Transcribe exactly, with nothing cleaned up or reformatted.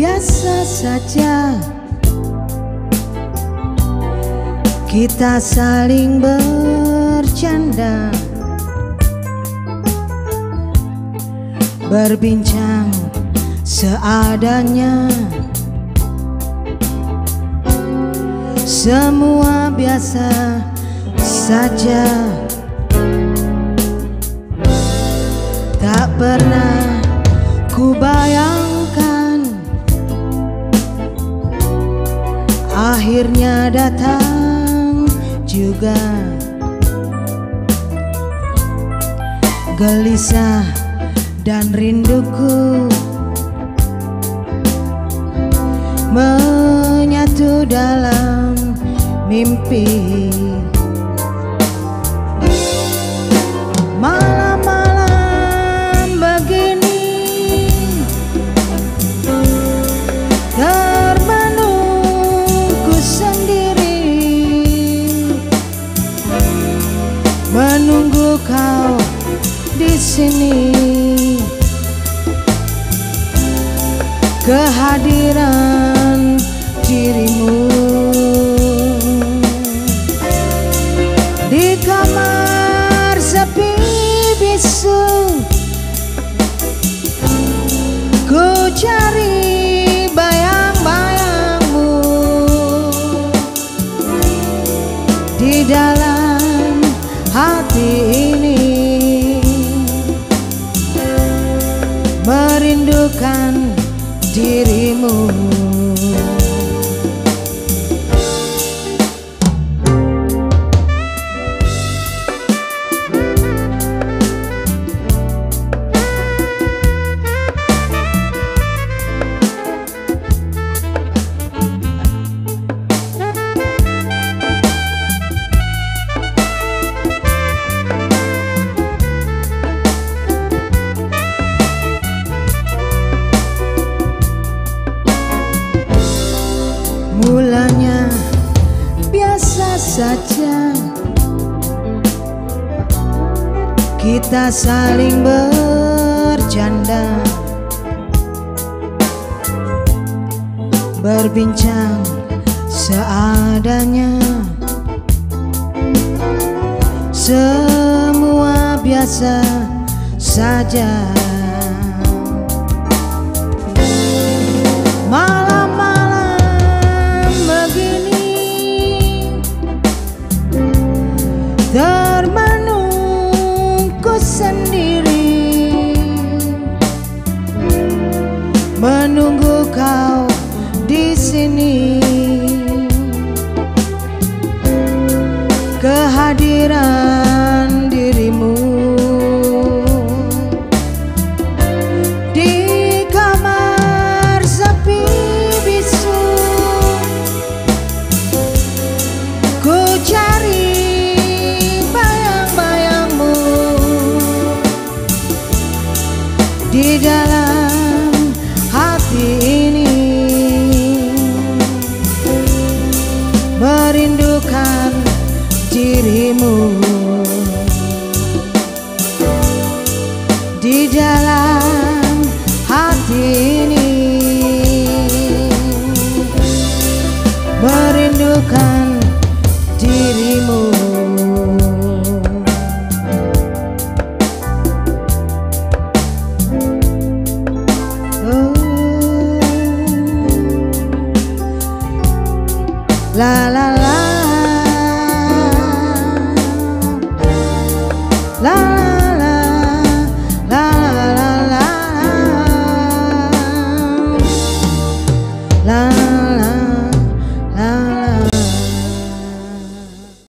biasa saja kita saling bercanda, berbincang seadanya. Semua biasa saja, tak pernah ku bayangkan akhirnya datang juga. Gelisah dan rinduku menyatu dalam mimpi. Malam-malam begini termenungku sendiri, menunggu kau di sini. Kehadiran dirimu di kamar sepi bisu, ku cari bayang-bayangmu di dalam hati ini, merindukan dirimu. Mulanya biasa saja kita saling bercanda, berbincang seadanya. Semua biasa saja. Termenungku sendiri, menunggu kau di sini. Kehadiran dirimu di kamar sepi bisu, ku cari di dalam hati ini, merindukan dirimu di dalam hati ini, merindukan dirimu. La la la.